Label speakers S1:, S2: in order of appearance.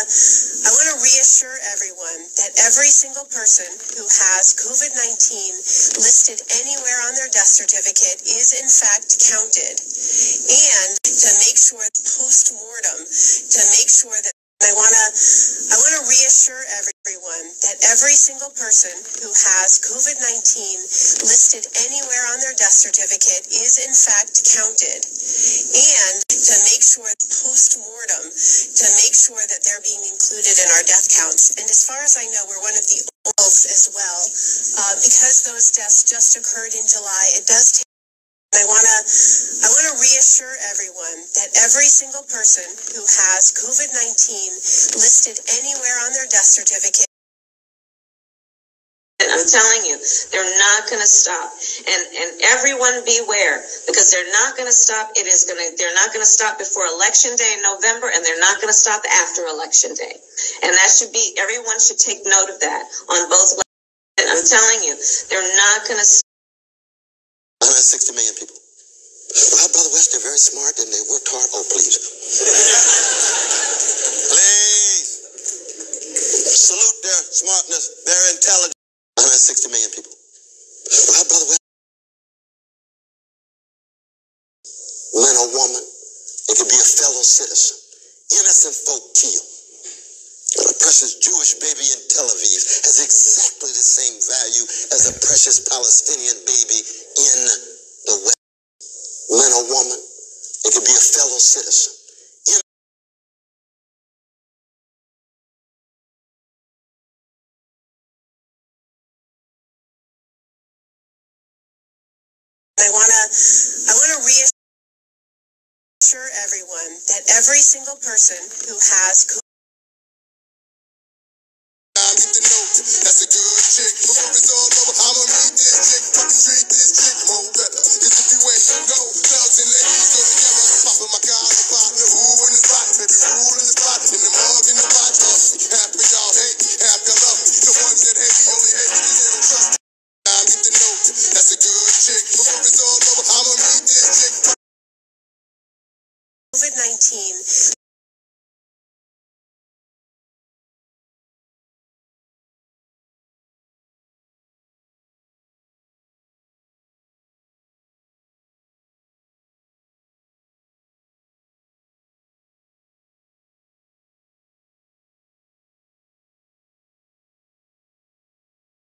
S1: wanna reassure everyone that every single person who has COVID-19 listed anywhere on their death certificate is in fact counted. And to make sure post-mortem, to make sure that I wanna reassure everyone that every single person who has COVID-19 listed anywhere on their death certificate is in fact counted. And to make sure post-mortem, to make sure that they're being included in our death counts. And as far as I know, we're one of the oldest as well. Because those deaths just occurred in July, it does take. I wanna reassure everyone that every single person who has COVID-19 listed anywhere on their death certificate.
S2: I'm telling you, they're not going to stop. And everyone beware, because they're not going to stop. They're not going to stop before Election Day in November, and they're not going to stop after Election Day. And that should be, everyone should take note of that on both levels. I'm telling you, they're not going to stop.
S3: 160 million people. Well, Brother West, they're very smart and they worked hard. Oh, please. Please. Salute their smartness, their intelligence. 160 million people. Well, Brother West. Man or woman, it could be a fellow citizen. Innocent folk killed. A precious Jewish baby in Tel Aviv has exactly the same value as a precious Palestinian baby in the West. Man or woman, it could be a fellow citizen.
S1: I wanna reassure everyone that every single person who has
S3: I get the note, that's a good chick. Before it's all over, I'ma meet this chick. Fucking treat this chick more better. Cause if you ain't know, thugs and ladies go together. Popping my collar, partner, who in the spot? Baby, rule in the spot, in the mug, in the watch. Half of y'all hate me, half y'all love me. The ones that hate me only hate me because they don't trust me. I get the note, that's a good chick. Before it's all over, I'ma meet this chick.
S1: COVID-19